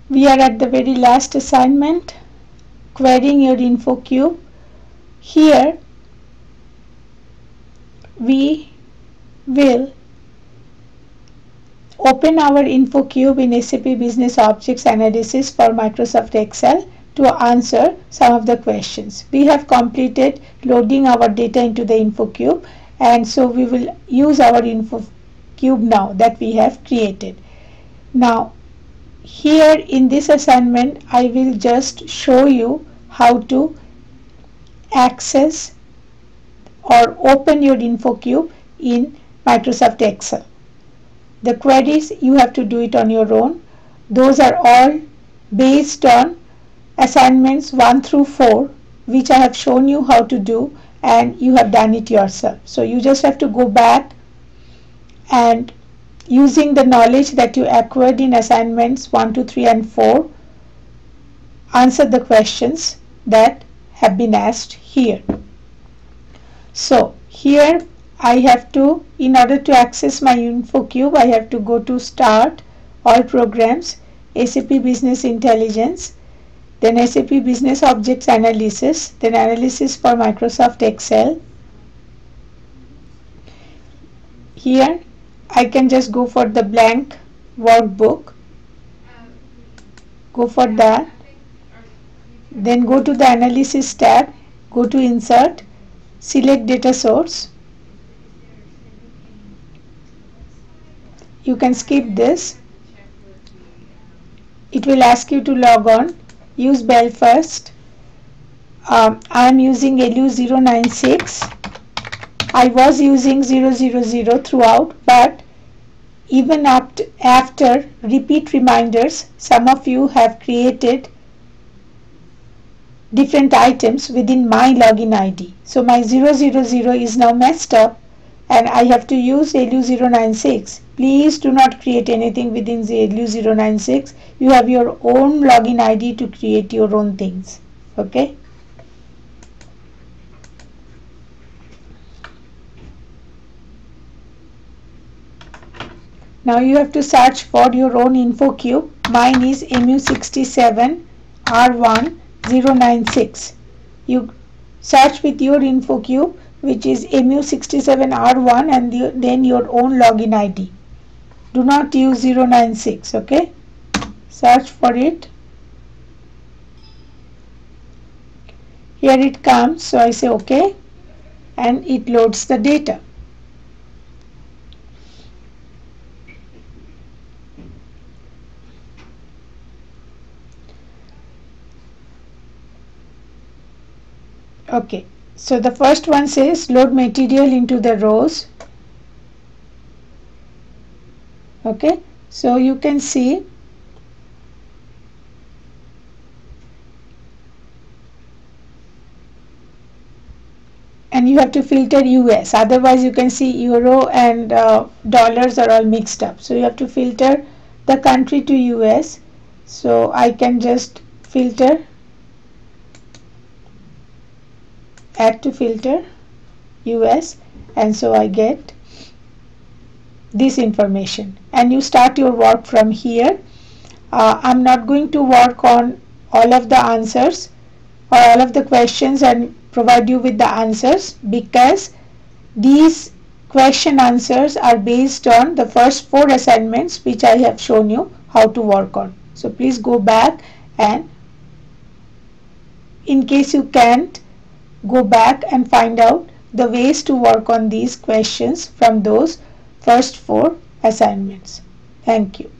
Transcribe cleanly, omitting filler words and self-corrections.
We are at the very last assignment, querying your InfoCube. Here we will open our InfoCube in SAP Business Objects Analysis for Microsoft Excel to answer some of the questions. We have completed loading our data into the InfoCube, and so we will use our InfoCube now that we have created. Now here in this assignment I will just show you how to access or open your InfoCube in Microsoft Excel. The queries you have to do it on your own. Those are all based on assignments 1 through 4, which I have shown you how to do, and you have done it yourself. So you just have to go back and, using the knowledge that you acquired in assignments 1, 2, 3 and 4, answer the questions that have been asked here. So here I have to, in order to access my InfoCube, I have to go to Start, All Programs, SAP Business Intelligence, then SAP Business Objects Analysis, then Analysis for Microsoft Excel. Here I can just go for the blank workbook, go for that, then go to the Analysis tab, go to Insert, select Data Source. You can skip this. It will ask you to log on. Use Belfast. I am using LU096. I was using 000 throughout, but even after repeat reminders, some of you have created different items within my login ID. So my 000 is now messed up and I have to use LU096. Please do not create anything within the LU096. You have your own login ID to create your own things. Okay? Now you have to search for your own InfoCube. Mine is MU67R1096. You search with your InfoCube, which is MU67R1, and then your own login ID. Do not use 096. Okay? Search for it. Here it comes. So I say OK, and it loads the data. Okay, so the first one says load material into the rows. Okay, so you can see and you have to filter US, otherwise you can see euro and dollars are all mixed up. So you have to filter the country to US. So I can just filter, add to filter US, and so I get this information, and you start your work from here. I'm not going to work on all of the answers or all of the questions and provide you with the answers, because these question answers are based on the first 4 assignments which I have shown you how to work on. So please go back, and in case you can't, go back and find out the ways to work on these questions from those first 4 assignments. Thank you.